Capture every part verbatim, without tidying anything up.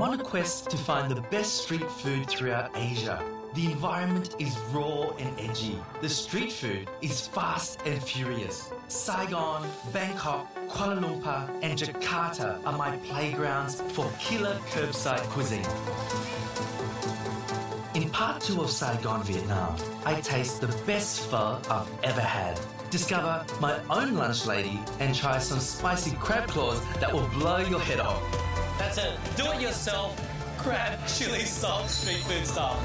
on a quest to find the best street food throughout Asia. The environment is raw and edgy. The street food is fast and furious. Saigon, Bangkok, Kuala Lumpur and Jakarta are my playgrounds for killer curbside cuisine. In part two of Saigon Vietnam, I taste the best pho I've ever had. Discover my own lunch lady and try some spicy crab claws that will blow your head off. That's a do-it-yourself crab chili salt street food style.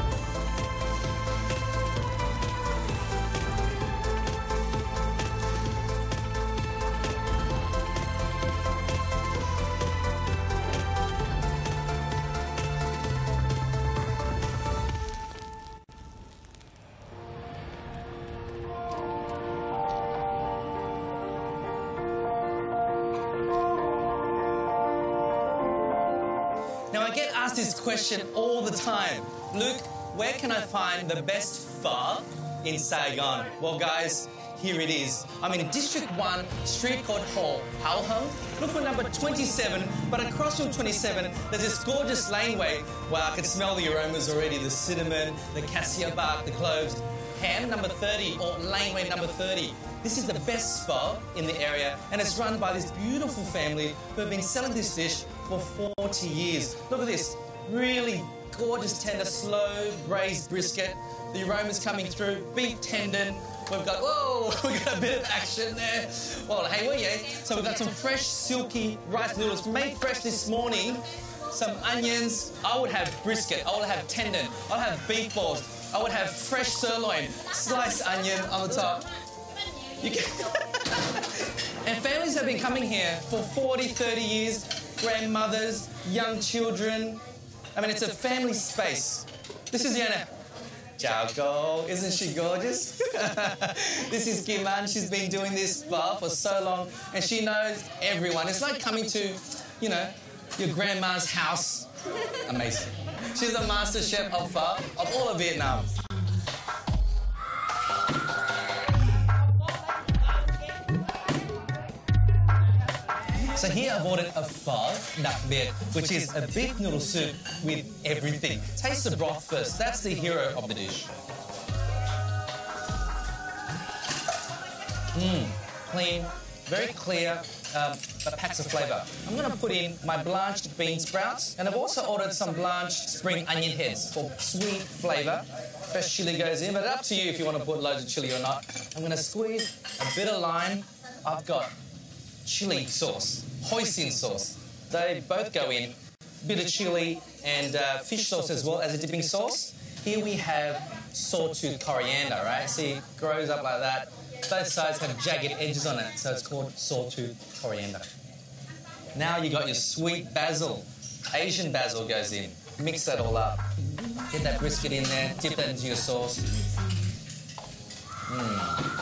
Now, I get asked this question all the time. Luke, where can I find the best pho in Saigon? Well, guys, here it is. I'm in District one, street called Ho Hao Hung. Look for number twenty-seven, but across from twenty-seven, there's this gorgeous laneway where I can smell the aromas already, the cinnamon, the cassia bark, the cloves. Ham number thirty, or laneway number thirty. This is the best pho in the area, and it's run by this beautiful family who have been selling this dish for forty years. Look at this, really gorgeous, tender, slow braised brisket. The aroma's coming through, beef tendon. We've got, whoa, we've got a bit of action there. Well, hey, well, yeah. So we've got some fresh, silky rice noodles made fresh this morning. Some onions. I would have brisket. I would have tendon. I'll have beef balls. I would have fresh sirloin, sliced onion on the top. You can and families have been coming here for forty, thirty years. Grandmothers, young children. I mean, it's a family space. This is Yana. Ciao, go. Isn't she gorgeous? This is Kim An. She's been doing this bar for so long, and she knows everyone. It's like coming to, you know, your grandma's house. Amazing. She's the master chef of pho of all of Vietnam. So here I've ordered a pho đặc biệt, which is a beef noodle soup with everything. Taste the broth first. That's the hero of the dish. Mmm, clean, very clear, um, but packs of flavour. I'm going to put in my blanched bean sprouts, and I've also ordered some blanched spring onion heads for sweet flavour. Fresh chilli goes in, but up to you if you want to put loads of chilli or not. I'm going to squeeze a bit of lime. I've got chili sauce, hoisin sauce. They both go in. Bit of chili and uh, fish sauce as well as a dipping sauce. Here we have sawtooth coriander, right? See, it grows up like that. Both sides have jagged edges on it, so it's called sawtooth coriander. Now you got your sweet basil. Asian basil goes in. Mix that all up. Get that brisket in there, dip that into your sauce. Mmm.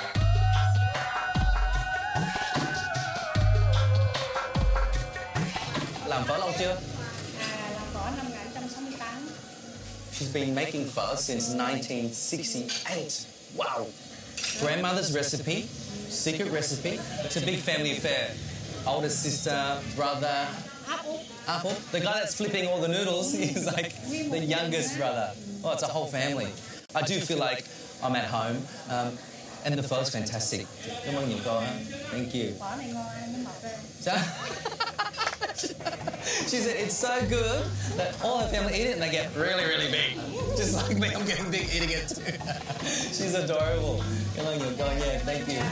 Làm phở lâu chưa? She's been making pho since nineteen sixty-eight. Wow. Grandmother's recipe, secret recipe. It's a big family affair. Older sister, brother. Apple. Apple. The guy that's flipping all the noodles is like the youngest brother. Oh, it's a whole family. I do feel like I'm at home. Um, and the pho's fantastic. Come on, you go. Thank you. She said it's so good that all her family eat it and they get really, really big. Just like me, I'm getting big eating it too. She's adorable. Come on, you go. Yeah, thank you.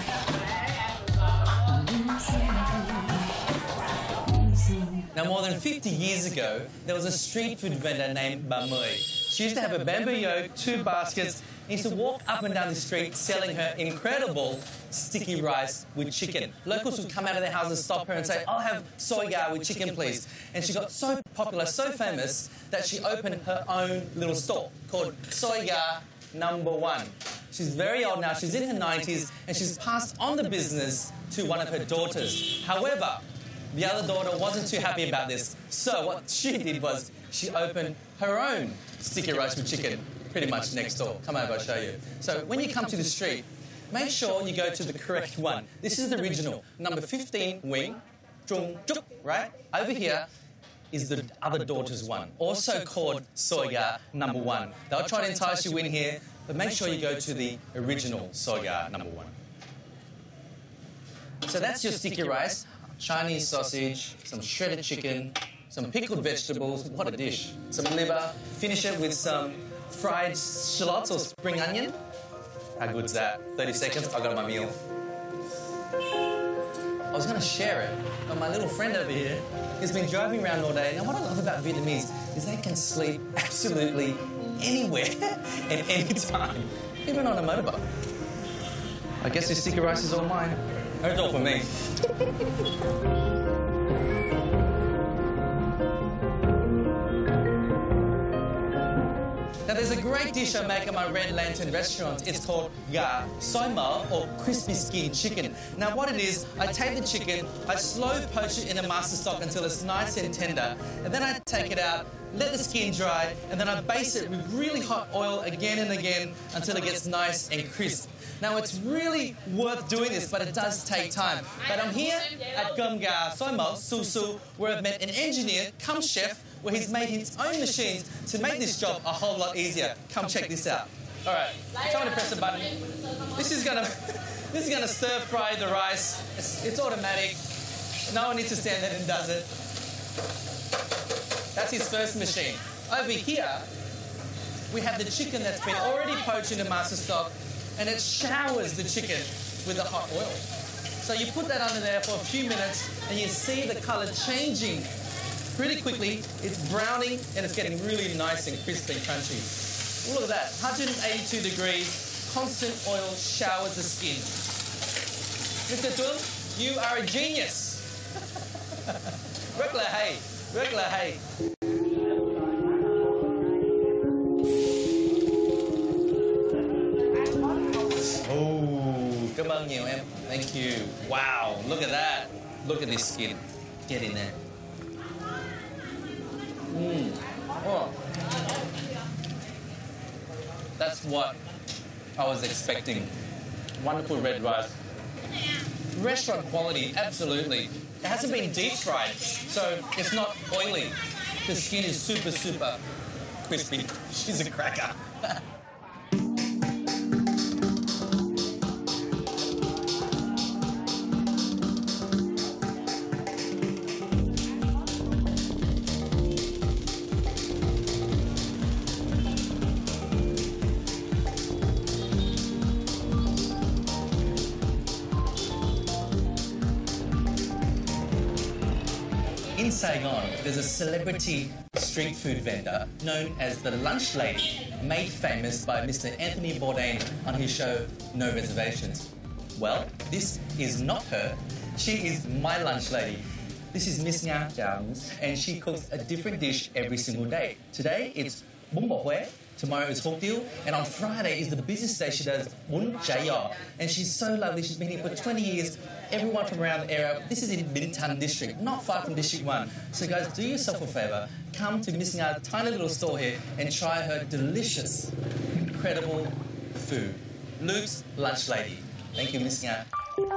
Now, more than fifty years ago, there was a street food vendor named Ba Mui. She used to have a bamboo yoke, two baskets, and used to walk up and down the street selling her incredible sticky rice with chicken. Locals would come out of their houses, stop her and say, I'll have soy gar with chicken, please. And she got so popular, so famous, that she opened her own little store called Soy Gar Number One. She's very old now, she's in her nineties, and she's passed on the business to one of her daughters. However, the other daughter wasn't too happy about this. So what she did was she opened her own sticky rice with chicken pretty much next door. Come over, I'll show you. So when you come to the street, make sure you go to the correct one. This is the original. Number fifteen, Nguyen, Trung, Trúc, right? Over here, is the other daughter's one, also called soya number one. They'll try to entice you in here, but make sure you go to the original soya number one. So that's your sticky rice, Chinese sausage, some shredded chicken, some pickled vegetables, what a dish. Some liver, finish it with some fried shallots or spring onion. How good's that? thirty seconds, I got my meal. I was going to share it, but my little friend over here has been driving around all day. Now, what I love about Vietnamese is they can sleep absolutely anywhere at any time, even on a motorbike. I guess this sticky rice is all mine. It's all for me. Now, there's a great dish I make at my Red Lantern restaurant. It's called gà xôi mỡ, or crispy skin chicken. Now, what it is, I take the chicken, I slow poach it in a master stock until it's nice and tender, and then I take it out, let the skin dry, and then I baste it with really hot oil again and again until it gets nice and crisp. Now, it's really worth doing this, but it does take time. But I'm here at Cơm Gà Xôi Mỡ Su Su, where I've met an engineer, come chef, where he's made his own machines to make this job a whole lot easier. Come check this out. All right, try to press the button. This is gonna, this is gonna stir fry the rice. It's, it's automatic. No one needs to stand there and does it. That's his first machine. Over here, we have the chicken that's been already poached in a master stock, and it showers the chicken with the hot oil. So you put that under there for a few minutes, and you see the colour changing pretty quickly. It's browning, and it's getting really nice and crisp and crunchy. Look at that, one hundred eighty-two degrees, constant oil showers the skin. Mister Tuân, you are a genius. Rất là hay, rất là hay. Oh, cảm ơn nhiều em. Thank you. Wow, look at that. Look at this skin. Get in there. Mm. Oh. That's what I was expecting. Wonderful red rice. Restaurant quality, absolutely. It hasn't been deep fried, so it's not oily. The skin is super, super crispy. She's a cracker. In Saigon, there's a celebrity street food vendor known as the Lunch Lady, made famous by Mister Anthony Bourdain on his show No Reservations. Well, this is not her. She is my lunch lady. This is Miss Nga Jones, and she cooks a different dish every single day. Today, it's bún bò Huế. Tomorrow is hủ tiếu, and on Friday is the busiest day. She does bún chả giò, and she's so lovely. She's been here for twenty years. Everyone from around the area. This is in Binh Thanh district, not far from District One. So guys, do yourself a favour. Come to Miss Nga's tiny little store here and try her delicious, incredible food. Luke's Lunch Lady. Thank you, Miss Nga.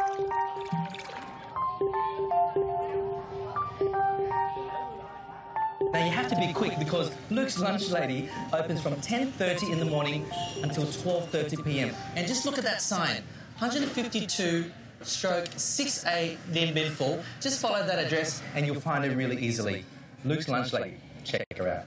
Now you have to be quick because Luke's Lunch Lady opens from ten thirty in the morning until twelve thirty p m And just look at that sign, one fifty-two stroke six A Dien Bien Phu. Just follow that address and you'll find it really easily. Luke's Lunch Lady. Check her out.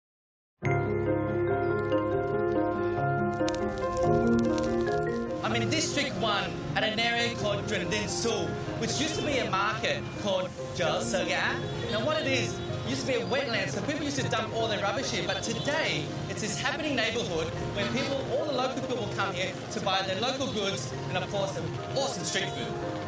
I'm in District One at an area called Dren Dinh Su, which used to be a market called Chợ Saigon. Now what it is, it used to be a wetland, so people used to dump all their rubbish here. But today, it's this happening neighbourhood where people, all the local people come here to buy their local goods and, of course, some awesome street food.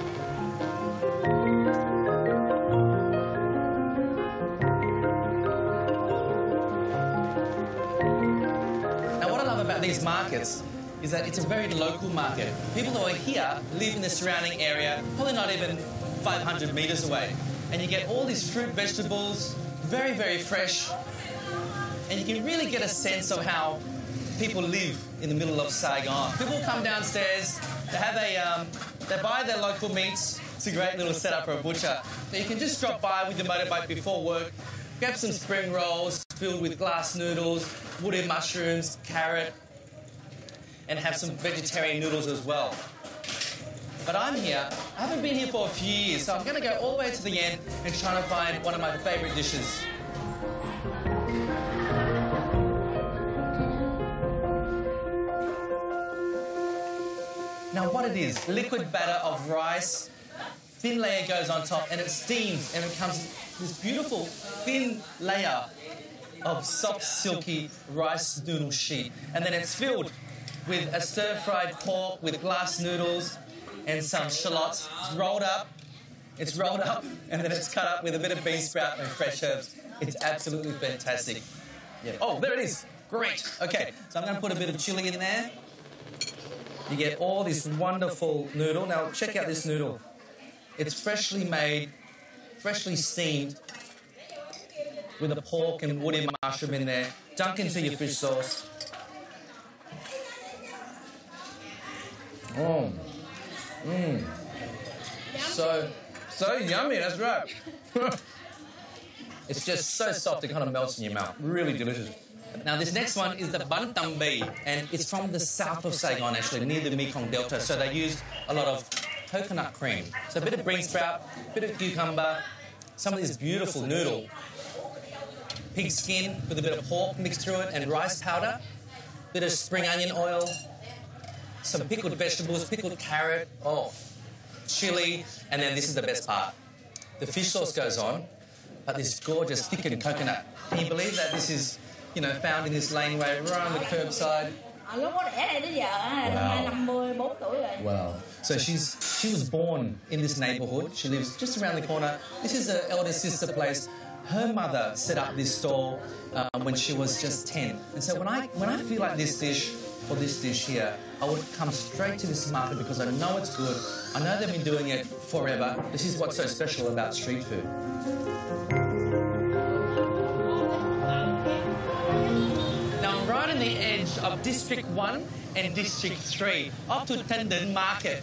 Now, what I love about these markets is that it's a very local market. People who are here live in the surrounding area, probably not even five hundred metres away. And you get all these fruit, vegetables, very, very fresh. And you can really get a sense of how people live in the middle of Saigon. People come downstairs, they have a, um, they buy their local meats. It's a great little setup for a butcher. So you can just drop by with your motorbike before work, grab some spring rolls filled with glass noodles, woody mushrooms, carrot, and have some vegetarian noodles as well. But I'm here, I haven't been here for a few years, so I'm going to go all the way to the end and try to find one of my favourite dishes. Now what it is, liquid batter of rice, thin layer goes on top and it steams and it becomes this beautiful thin layer of soft, silky rice noodle sheet. And then it's filled with a stir-fried pork with glass noodles and some shallots. It's rolled up, it's rolled up, and then it's cut up with a bit of bean sprout and fresh herbs. It's absolutely fantastic. Yeah. Oh, there it is. Great. Okay, so I'm going to put a bit of chili in there. You get all this wonderful noodle. Now, check out this noodle. It's freshly made, freshly steamed, with a pork and woody mushroom in there. Dunk into your fish sauce. Oh. Mmm. So, so yummy, that's right. It's just so soft, it kind of melts in your mouth. Really delicious. Now, this next one is the banh tam bì, and it's from the south of Saigon, actually, near the Mekong Delta. So they use a lot of coconut cream. So a bit of bean sprout, a bit of cucumber, some of this beautiful noodle, pig skin with a bit of pork mixed through it, and rice powder, a bit of spring onion oil, some pickled vegetables, pickled carrot, oh, chili, and then this is the best part. The fish sauce goes on, but this gorgeous thickened coconut. Can you believe that this is, you know, found in this laneway right on the curbside? Wow. Wow. So she's she was born in this neighbourhood. She lives just around the corner. This is her elder sister place. Her mother set up this stall um, when she was just ten. And so when I when I feel like this dish or this dish here, I would come straight to this market because I know it's good. I know they've been doing it forever. This is what's so special about street food. Right on the edge of District one and District three, up to Tenden Market.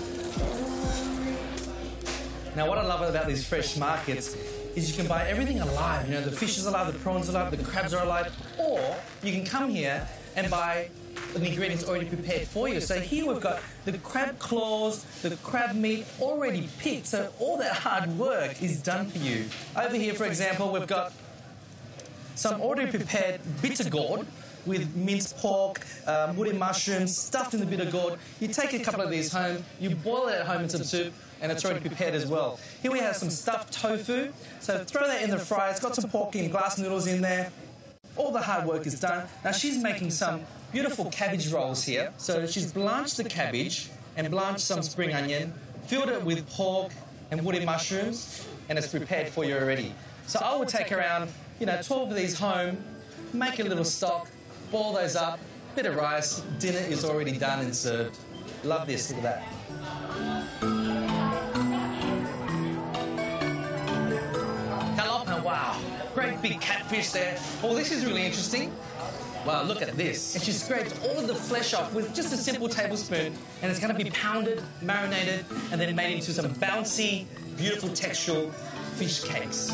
Now, what I love about these fresh markets is you can buy everything alive. You know, the fish is alive, the prawns are alive, the crabs are alive, or you can come here and buy the ingredients already prepared for you. So here we've got the crab claws, the crab meat already picked, so all that hard work is done for you. Over here, for example, we've got some already prepared bitter gourd with minced pork, um, woody mushrooms, stuffed in the bitter gourd. You take a couple of these home, you boil it at home in some soup, and it's already prepared as well. Here we have some stuffed tofu, so throw that in the fryer. It's got some pork and glass noodles in there. All the hard work is done. Now she's making some beautiful cabbage rolls here. So she's blanched the cabbage and blanched some spring onion, filled it with pork and woody mushrooms, and it's prepared for you already. So I would take around, you know, twelve of these home, make a little stock, boil those up, bit of rice, dinner is already done and served. Love this, look at that. Kalopa, wow, great big catfish there. Oh, this is really interesting. Wow, look at this. And she scrapes all of the flesh off with just a simple tablespoon, and it's going to be pounded, marinated, and then made into some bouncy, beautiful textural fish cakes.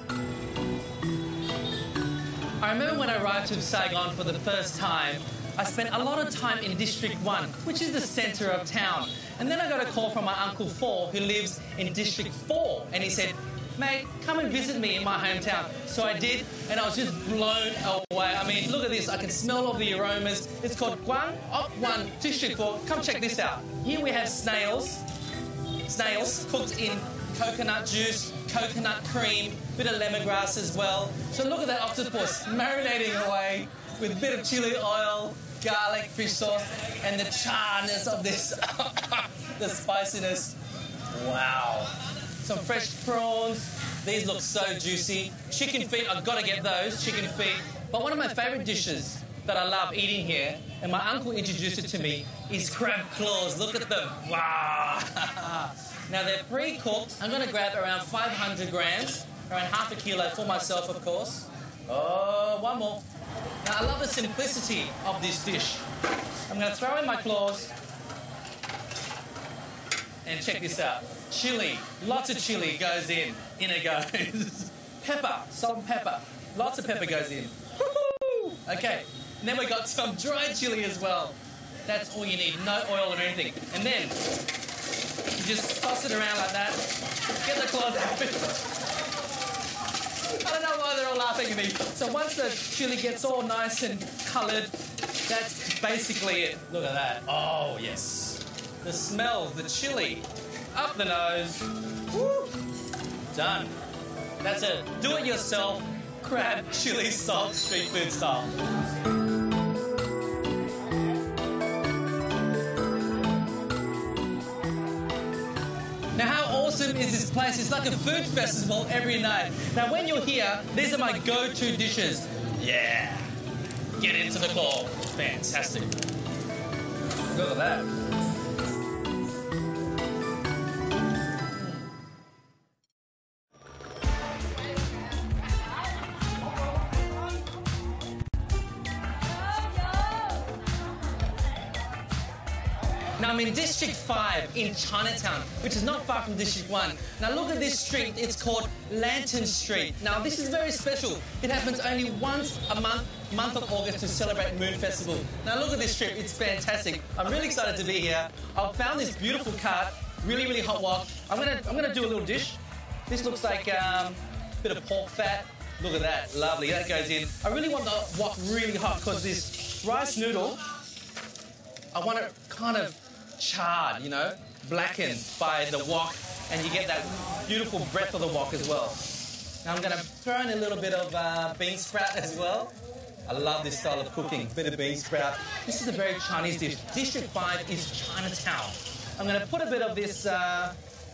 I remember when I arrived to Saigon for the first time, I spent a lot of time in District one, which is the centre of town. And then I got a call from my Uncle Four, who lives in District four, and he said, mate, come and visit me in my hometown. So I did, and I was just blown away. I mean, look at this. I can smell all the aromas. It's called Nguyen, Op one, District four. Come check this out. Here we have snails. Snails cooked in coconut juice, coconut cream, bit of lemongrass as well. So look at that octopus marinating away with a bit of chili oil, garlic, fish sauce, and the charness of this, the spiciness. Wow. Some fresh prawns. These look so juicy. Chicken feet, I've got to get those, chicken feet. But one of my favourite dishes that I love eating here, and my uncle introduced it to me, is crab claws. Look at them. Wow. Now, they're pre-cooked. I'm going to grab around five hundred grams, around half a kilo for myself, of course. Oh, one more. Now, I love the simplicity of this dish. I'm going to throw in my claws. And check this out. Chili. Lots of chili goes in. In it goes. pepper, salt and pepper. Lots of pepper goes in. Woo-hoo! Okay, and then we got some dried chili as well. That's all you need, no oil or anything. And then you just toss it around like that. Get the claws out. I don't know why they're all laughing at me. So once the chili gets all nice and coloured, that's basically it. Look at that. Oh, yes. The smell, the chili, up the nose. Woo! Done. That's it. Do it yourself. Crab chili salt street food style. Now, how awesome is this place? It's like a food festival every night. Now, when you're here, these are my go-to dishes. Yeah. Get into the claw. Fantastic. Look at that. Now I'm in District five in Chinatown, which is not far from District one. Now look at this street, it's called Lantern Street. Now this is very special. It happens only once a month, month of August, to celebrate Moon Festival. Now look at this strip, it's fantastic. I'm really excited to be here. I've found this beautiful cart, really, really hot wok. I'm gonna, I'm gonna do a little dish. This looks like um, a bit of pork fat. Look at that, lovely, that goes in. I really want the wok really hot because this rice noodle, I want it kind of charred, you know, blackened by the wok, and you get that beautiful breath of the wok as well. Now I'm going to throw in a little bit of uh, bean sprout as well. I love this style of cooking, bit of bean sprout. This is a very Chinese dish. District five is Chinatown. I'm going to put a bit of this, uh,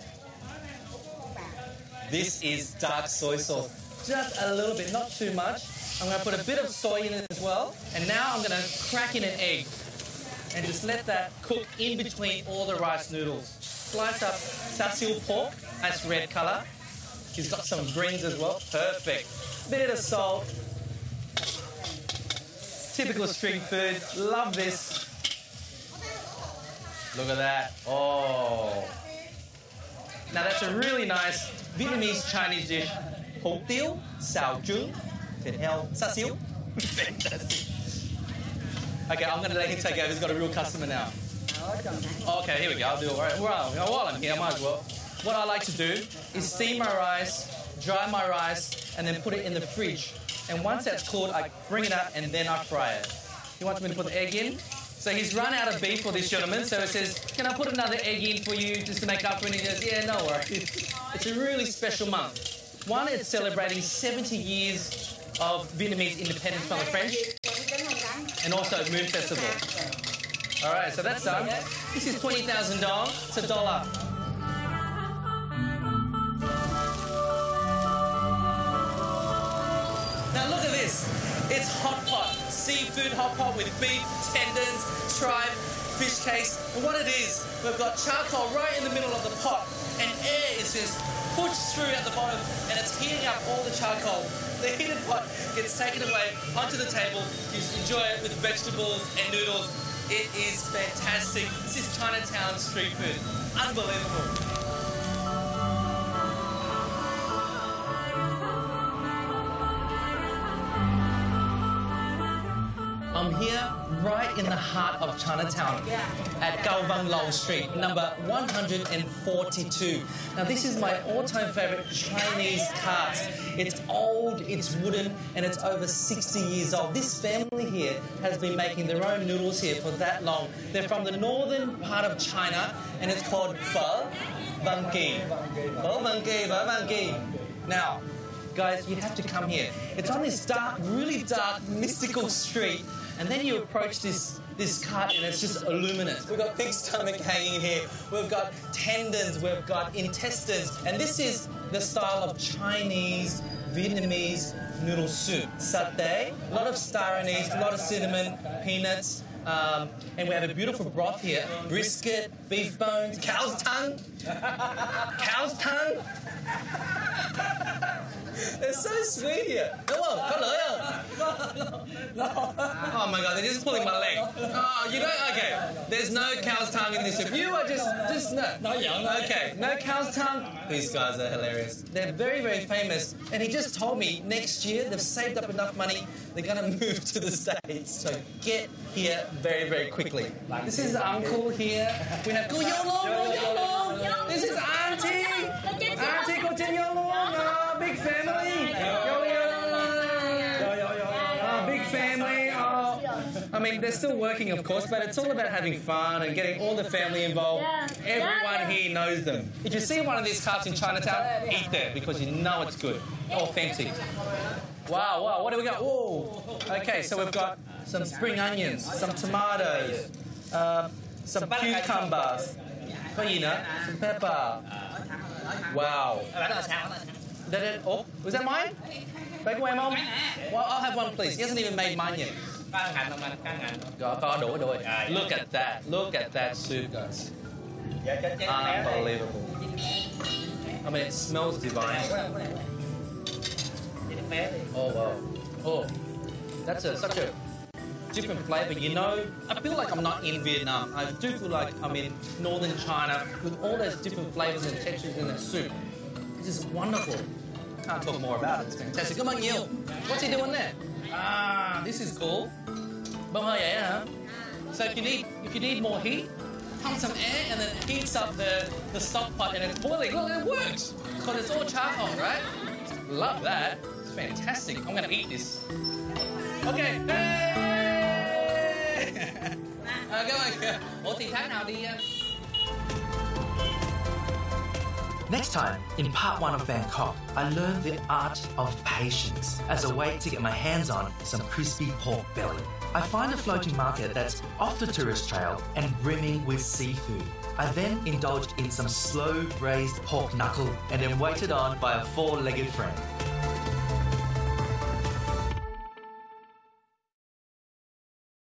this is dark soy sauce. Just a little bit, not too much. I'm going to put a bit of soy in it as well. And now I'm going to crack in an egg and just let that cook in between all the rice noodles. Slice up sasil pork, that's red colour. He's got some greens as well, perfect. Bit of salt. Typical street food, love this. Look at that, oh. Now that's a really nice Vietnamese Chinese dish. Hủ tiếu, xào trứng, thịt heo, sasil. Fantastic. Okay, I'm going to let him take over. He's got a real customer now. Okay, here we go. I'll do it. All right. Well, while I'm here, I might as well. What I like to do is steam my rice, dry my rice, and then put it in the fridge. And once that's cooled, I bring it up and then I fry it. He wants me to put the egg in. So he's run out of beef for this gentleman. So he says, can I put another egg in for you just to make up for it? And he goes, yeah, no worries. It's a really special month. One, it's celebrating seventy years of Vietnamese independence from the French. And also Moon Festival. All right, so that's done. This is twenty thousand dong. It's a dollar. Now look at this. It's hot pot. Seafood hot pot with beef, tendons, tripe, fish cakes. And what it is, we've got charcoal right in the middle of the pot, and air is just pushed through at the bottom, and it's heating up all the charcoal. The heated pot gets taken away onto the table. You just enjoy it with vegetables and noodles. It is fantastic. This is Chinatown street food. Unbelievable. I'm here right in the heart of Chinatown at Cao Vang Long Street, number one hundred forty-two. Now this is my all-time favourite Chinese cart. It's old, it's wooden, and it's over sixty years old. This family here has been making their own noodles here for that long. They're from the northern part of China, and it's called Pho Van Ki. Pho Van Ki, Pho Van Ki. Now, guys, you have to come here. It's on this dark, really dark, mystical street, and then you approach this this cart and it's just luminous. We've got pig stomach hanging here. We've got tendons. We've got intestines. And this is the style of Chinese, Vietnamese noodle soup. Satay, a lot of star anise, a lot of cinnamon, peanuts. Um, and we have a beautiful broth here. Brisket, beef bones, cow's tongue. Cow's tongue. They're so sweet here. Come on, come on. Oh my God, they're just pulling my leg. Oh, you don't? Okay. There's no cow's tongue in this soup. You are just, just no. Okay, no cow's tongue. These guys are hilarious. They're very, very famous. And he just told me next year they've saved up enough money. They're going to move to the States. So get here very, very quickly. This is Uncle here. We have Nguyen. This is Auntie. Auntie go to oh, big family. Oh, big family. Oh. I mean, they're still working, of course, but it's all about having fun and getting all the family involved. Everyone here knows them. If you see one of these carts in Chinatown, eat there because you know it's good. Authentic. Wow, wow, what do we got? Whoa. Okay, so we've got some spring onions, some tomatoes, uh, some cucumbers, you know, some pepper. Wow. Did it, oh, was that mine? Back away, Mom. Well, I'll have one, please. He hasn't even made mine yet. Look at that. Look at that soup, guys. Unbelievable. I mean, it smells divine. Oh, wow. Oh, that's a, such a different flavour. You know, I feel like I'm not in Vietnam. I do feel like I'm in northern China with all those different flavours and textures in the soup. This is wonderful. Can't talk more about it. It's fantastic. Come on, Nguyen. What's he doing there? Ah, this is cool. So if you need if you need more heat, pump some air and then it heats up the, the stock pot and it's boiling. Look, it works. Because it's all charcoal, right? Love that. It's fantastic. I'm going to eat this. Okay. Hey! À, các bạn, ủa thì tháng nào đi? Next time, in part one of Bangkok, I learned the art of patience as a way to get my hands on some crispy pork belly. I find a floating market that's off the tourist trail and brimming with seafood. I then indulged in some slow braised pork knuckle and then waited on by a four-legged friend.